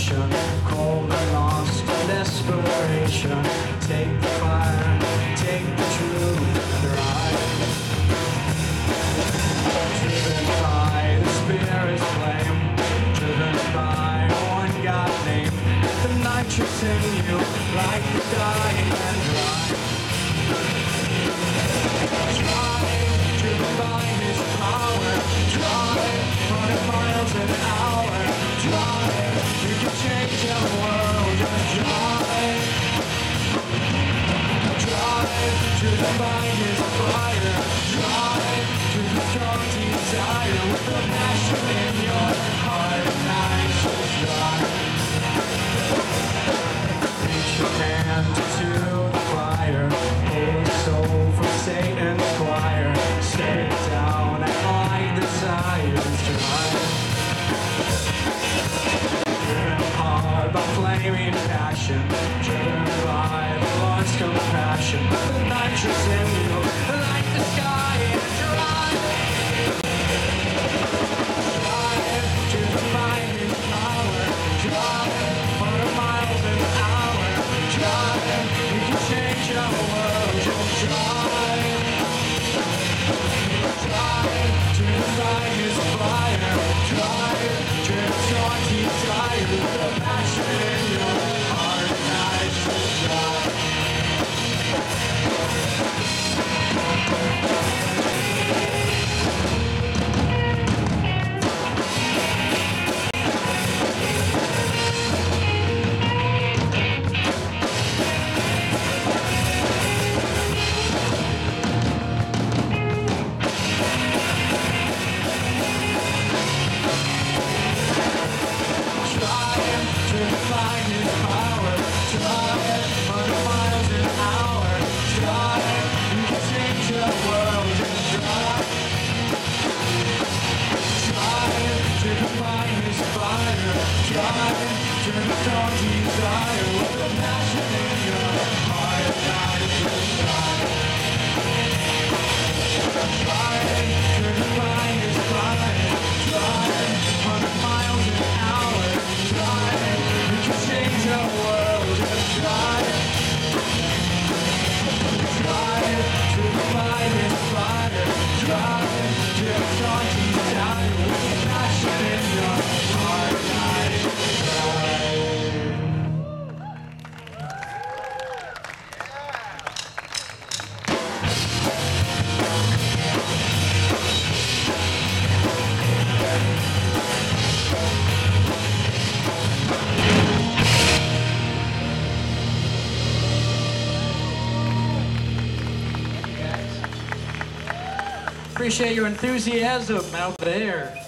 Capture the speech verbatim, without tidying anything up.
passion, cold and lost in desperation. Take the fire, take the truth, drive. Driven by the spirit's flame, driven by one God name. The nitrous in you, like the dying and dry. Drive, driven by his power. Drive, hundred miles an hour. Drive, you can change the world. Just drive. Drive, driven by his fire. Drive, to the strong desire with the passion in your heart and eyes. Just drive. Reach your hand to the fire. Pull the soul from Satan's choir. Step it down and light desires. Drive. Driven hard by flaming passion. Driven by the Lord's compassion. The nitrous in you, like the sky and drive. Drive, driven by his power. Drive, hundred miles an hour. Drive, you can change your world. Just drive. Drive, driven by his fire. Drive, driven toward desire. With the passion in your heart and eyes. Just drive. Appreciate your enthusiasm out there.